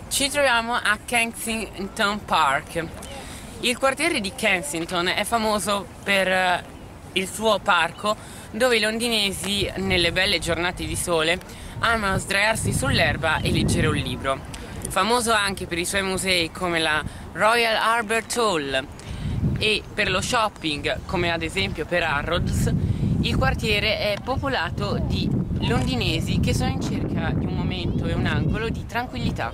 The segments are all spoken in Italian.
Ci troviamo a Kensington Park. Il quartiere di Kensington è famoso per il suo parco, dove i londinesi nelle belle giornate di sole amano sdraiarsi sull'erba e leggere un libro. Famoso anche per i suoi musei come la Royal Albert Hall e per lo shopping come ad esempio per Harrods, il quartiere è popolato di londinesi che sono in cerca di un momento e un angolo di tranquillità.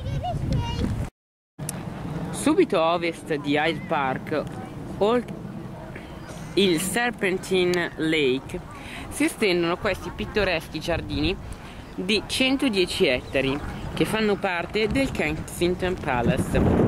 Subito a ovest di Hyde Park, il Serpentine Lake, si estendono questi pittoreschi giardini di 110 ettari che fanno parte del Kensington Palace.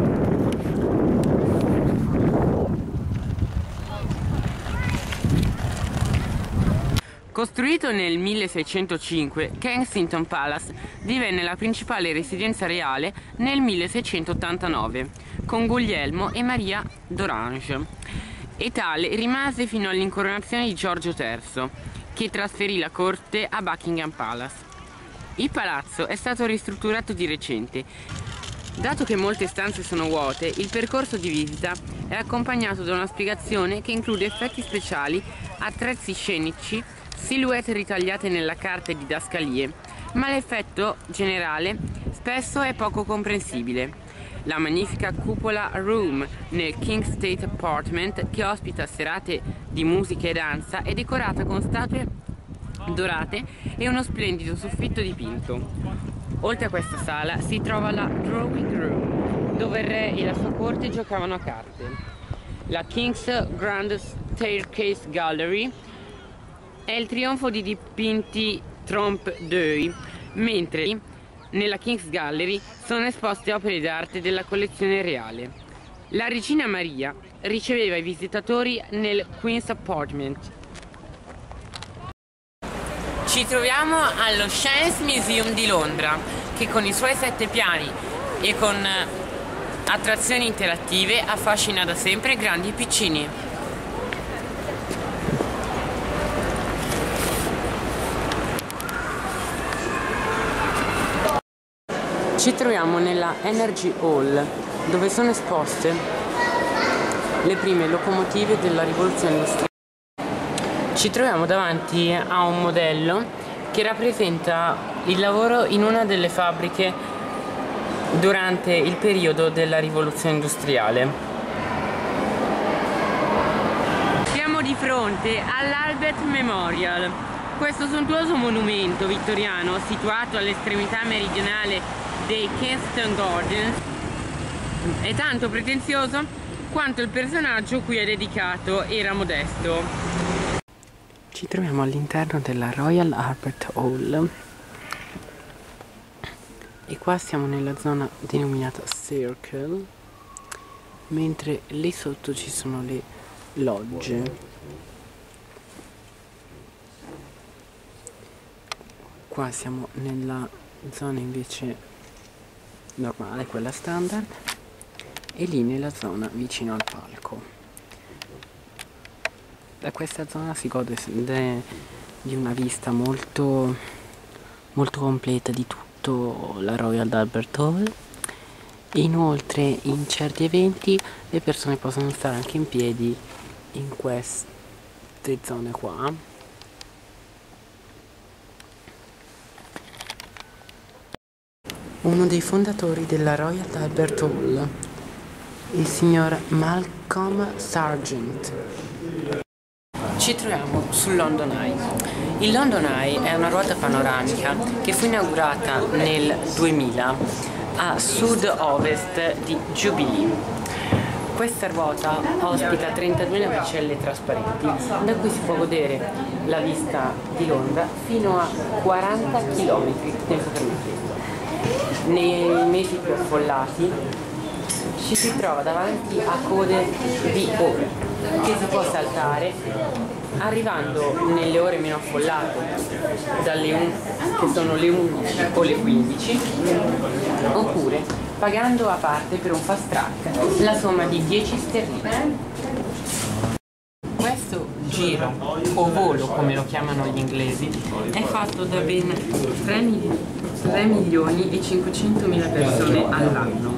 Costruito nel 1605, Kensington Palace divenne la principale residenza reale nel 1689, con Guglielmo e Maria d'Orange, e tale rimase fino all'incoronazione di Giorgio III, che trasferì la corte a Buckingham Palace. Il palazzo è stato ristrutturato di recente. Dato che molte stanze sono vuote, il percorso di visita è accompagnato da una spiegazione che include effetti speciali, attrezzi scenici, silhouette ritagliate nella carta e didascalie, ma l'effetto generale spesso è poco comprensibile. La magnifica cupola Room nel King State Apartment, che ospita serate di musica e danza, è decorata con statue dorate e uno splendido soffitto dipinto. Oltre a questa sala si trova la Drawing Room, dove il re e la sua corte giocavano a carte. La King's Grand Staircase Gallery è il trionfo di dipinti Trompe d'œil, mentre nella King's Gallery sono esposte opere d'arte della collezione reale. La regina Maria riceveva i visitatori nel Queen's Apartment. Ci troviamo allo Science Museum di Londra, che con i suoi 7 piani e con attrazioni interattive affascina da sempre grandi e piccini. Ci troviamo nella Energy Hall, dove sono esposte le prime locomotive della rivoluzione industriale. Ci troviamo davanti a un modello che rappresenta il lavoro in una delle fabbriche durante il periodo della rivoluzione industriale. Siamo di fronte all'Albert Memorial. Questo sontuoso monumento vittoriano, situato all'estremità meridionale dei Kensington Gardens, è tanto pretenzioso quanto il personaggio cui è dedicato era modesto. Ci troviamo all'interno della Royal Albert Hall e qua siamo nella zona denominata Circle, mentre lì sotto ci sono le logge. Qua siamo nella zona invece normale, quella standard, e lì nella zona vicino al palco. Da questa zona si gode di una vista molto completa di tutto la Royal Albert Hall, e inoltre in certi eventi le persone possono stare anche in piedi in queste zone qua. Uno dei fondatori della Royal Albert Hall, il signor Malcolm Sargent. Ci troviamo sul London Eye. Il London Eye è una ruota panoramica che fu inaugurata nel 2000 a sud-ovest di Jubilee. Questa ruota ospita 32 navicelle trasparenti, da cui si può godere la vista di Londra fino a 40 km tempo permesso. Nei mesi più affollati ci si trova davanti a code di ore che si può saltare arrivando nelle ore meno affollate, che sono le 11 o le 15, oppure pagando a parte per un fast track la somma di 10 sterline. Questo giro o volo, come lo chiamano gli inglesi, è fatto da ben 3 3 milioni e 500 mila persone all'anno.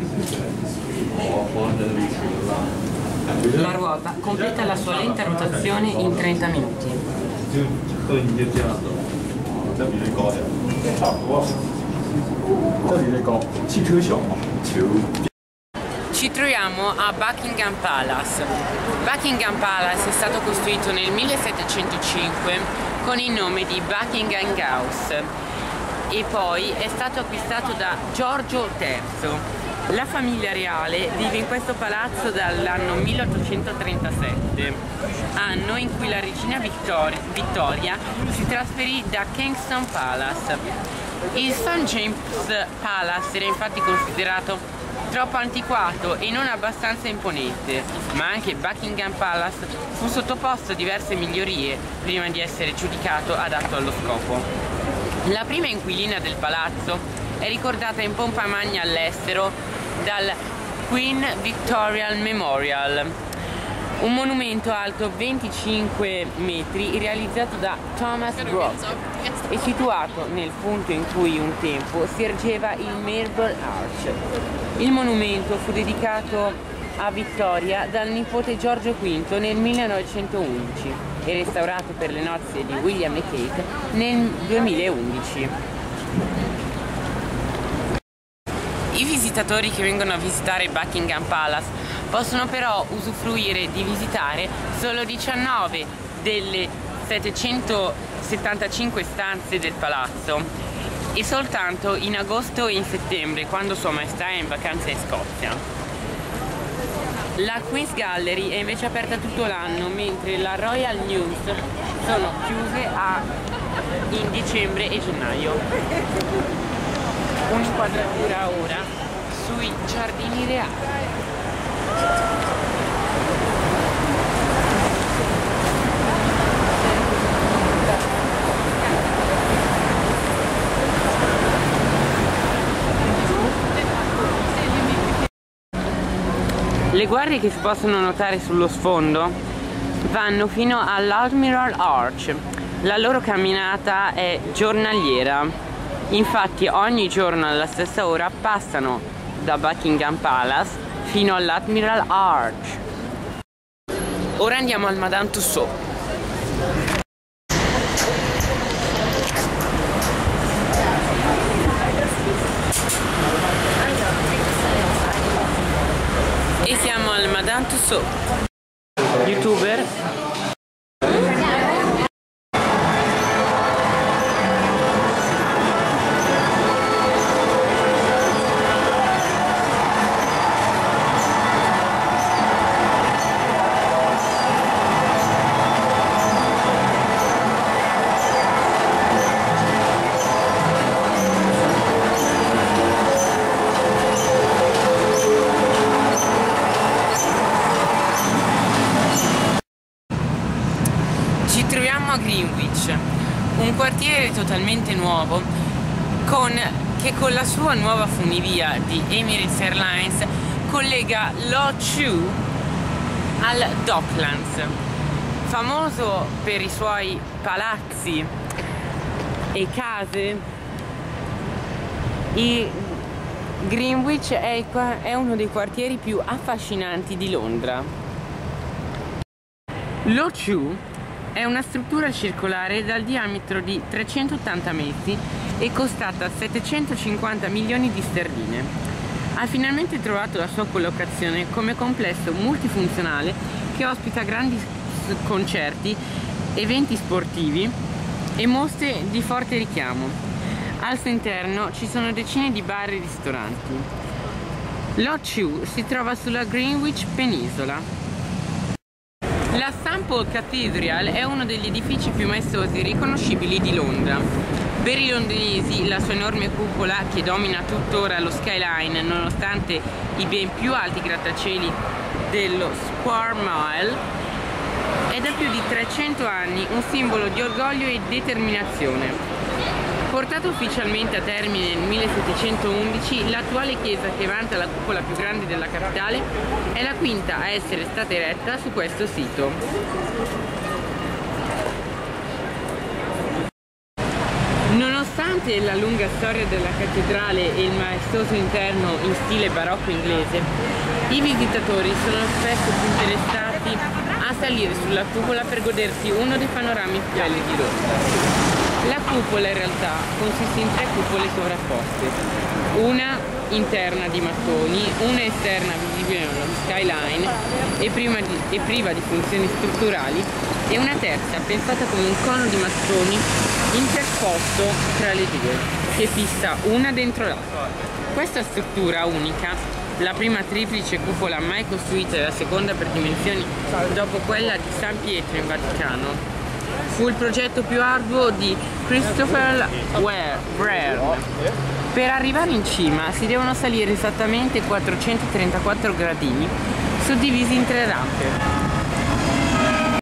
La ruota completa la sua lenta rotazione in 30 minuti. Ci troviamo a Buckingham Palace. Buckingham Palace è stato costruito nel 1705 con il nome di Buckingham House e poi è stato acquistato da Giorgio III. La famiglia reale vive in questo palazzo dall'anno 1837, anno in cui la regina Vittoria si trasferì da Kensington Palace. Il St. James Palace era infatti considerato troppo antiquato e non abbastanza imponente, ma anche Buckingham Palace fu sottoposto a diverse migliorie prima di essere giudicato adatto allo scopo. La prima inquilina del palazzo è ricordata in pompa magna all'estero dal Queen Victoria Memorial, un monumento alto 25 metri realizzato da Thomas Brock e situato nel punto in cui un tempo si ergeva il Marble Arch. Il monumento fu dedicato a Vittoria dal nipote Giorgio V nel 1911 e restaurato per le nozze di William e Kate nel 2011. I visitatori che vengono a visitare Buckingham Palace possono però usufruire di visitare solo 19 delle 775 stanze del palazzo e soltanto in agosto e in settembre, quando Sua Maestà è in vacanza in Scozia. La Queen's Gallery è invece aperta tutto l'anno, mentre la Royal News sono chiuse in dicembre e gennaio. Un'inquadratura ora sui giardini reali. Le guardie che si possono notare sullo sfondo vanno fino all'Admiral Arch. La loro camminata è giornaliera. Infatti ogni giorno alla stessa ora passano da Buckingham Palace fino all'Admiral Arch. Ora andiamo al Madame Tussauds. E siamo al Madame Tussauds. YouTuber. Ci troviamo a Greenwich, un quartiere totalmente nuovo che con la sua nuova funivia di Emirates Airlines collega Lo-Chu al Docklands. Famoso per i suoi palazzi e case, Greenwich è uno dei quartieri più affascinanti di Londra. Lo-Chu è una struttura circolare dal diametro di 380 metri e costata 750 milioni di sterline. Ha finalmente trovato la sua collocazione come complesso multifunzionale che ospita grandi concerti, eventi sportivi e mostre di forte richiamo. Al suo interno ci sono decine di bar e ristoranti. Lo-Chu si trova sulla Greenwich Penisola. La St. Paul Cathedral è uno degli edifici più maestosi e riconoscibili di Londra. Per i londinesi la sua enorme cupola, che domina tuttora lo skyline nonostante i ben più alti grattacieli dello Square Mile, è da più di 300 anni un simbolo di orgoglio e determinazione. Portato ufficialmente a termine nel 1711, l'attuale chiesa, che vanta la cupola più grande della capitale, è la quinta a essere stata eretta su questo sito. Nonostante Nonostante la lunga storia della cattedrale e il maestoso interno in stile barocco inglese, i visitatori sono spesso più interessati a salire sulla cupola per godersi uno dei panorami più belli di Londra. La cupola in realtà consiste in 3 cupole sovrapposte, una interna di mattoni, una esterna visibile nello skyline e priva di funzioni strutturali, e una terza pensata come un cono di mattoni interposto tra le due, che fissa una dentro l'altra. Questa struttura unica, la prima triplice cupola mai costruita e la seconda per dimensioni dopo quella di San Pietro in Vaticano, fu il progetto più arduo di Christopher Wren. Per arrivare in cima si devono salire esattamente 434 gradini, suddivisi in 3 rampe.